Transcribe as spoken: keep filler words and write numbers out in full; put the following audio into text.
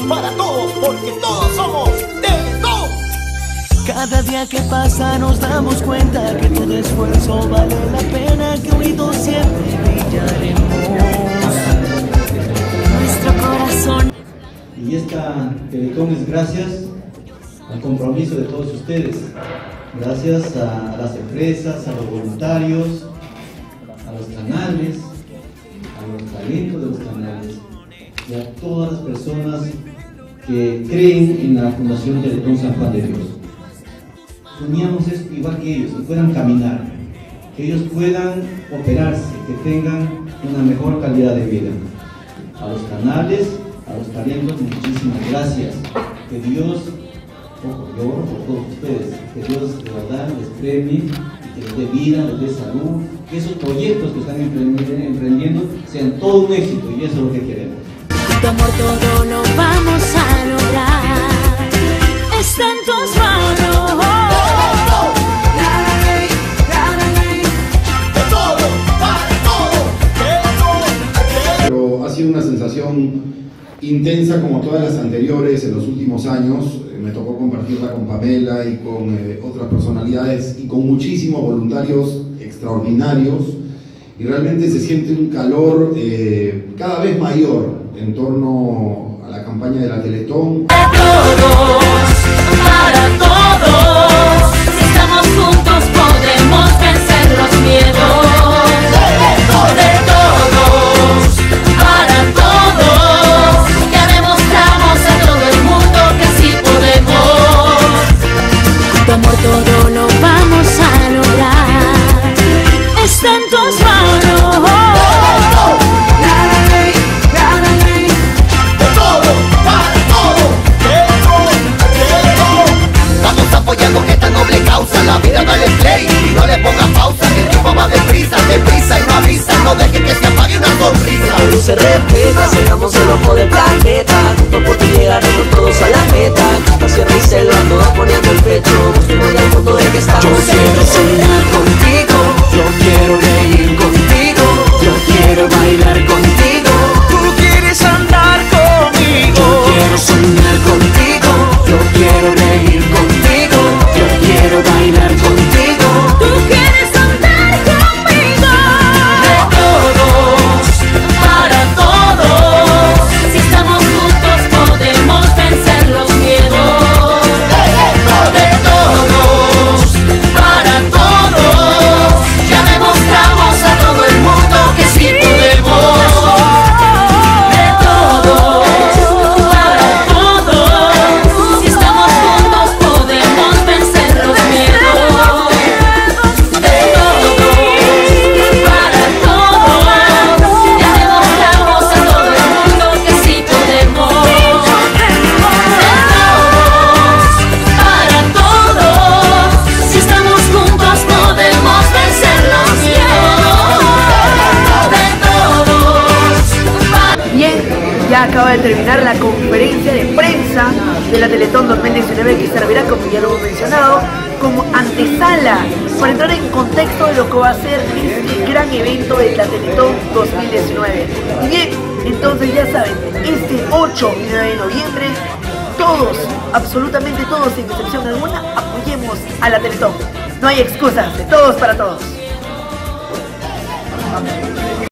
para todos, porque todos somos Teletón. Cada día que pasa nos damos cuenta que todo esfuerzo vale la pena, que unidos siempre brillaremos. Nuestro corazón. Y esta Teletón es gracias al compromiso de todos ustedes, gracias a las empresas, a los voluntarios, a los canales, a los talentos de los canales y a todas las personas que creen en la Fundación Teletón San Juan de Dios. Soñamos esto igual que ellos, que puedan caminar, que ellos puedan operarse, que tengan una mejor calidad de vida. A los canales, a los talentos, muchísimas gracias. Que Dios, ojo, yo oro por todos ustedes, que Dios de verdad les premie, que les dé vida, les dé salud, que esos proyectos que están emprendiendo sean todo un éxito, y eso es lo que queremos. Tu amor todo lo vamos a lograr, está en tus manos. Pero ha sido una sensación intensa como todas las anteriores en los últimos años. Me tocó compartirla con Pamela y con eh, otras personalidades y con muchísimos voluntarios extraordinarios, y realmente se siente un calor eh, cada vez mayor en torno a la campaña de la Teletón. Todos, para todos, si estamos juntos podemos vencer los miedos. De todos, para todos, ya demostramos a todo el mundo que sí podemos. Tu amor todo lo vamos a lograr, está en tus manos. La vida dale play y no le ponga pausa, que el tiempo va deprisa, deprisa y no avisa, no deje que se apague una sonrisa. La luz se respeta, seamos el ojo del planeta, juntos por ti llegaremos todos a la meta. Pasión y selva, todos poniendo el pecho, mostremos al mundo de que estamos. Yo quiero soñar contigo, yo quiero reír contigo, yo quiero bailar contigo. Tú quieres andar conmigo. Yo quiero soñar contigo, yo quiero reír contigo, yo quiero bailar contigo. Tú quieres andar conmigo. De todos, Para todos, si estamos juntos podemos vencer los miedos. de todos, Para todos, ya demostramos a todo el mundo que sí podemos. De todos, para todos, si estamos juntos podemos vencer los miedos. De todos, para todos, ya demostramos a todo el mundo que sí podemos. Para todos, si estamos juntos podemos vencer los miedos. De todos. Bien, ya acaba de terminar la conferencia de prensa de la Teletón dos mil diecinueve, que servirá, como ya lo hemos mencionado, como antesala para entrar en contexto de lo que va a ser este gran evento de la Teletón dos mil diecinueve. Y bien, entonces ya saben, este ocho y nueve de noviembre, todos, absolutamente todos, sin excepción alguna, apoyemos a la Teletón. No hay excusas, de todos para todos.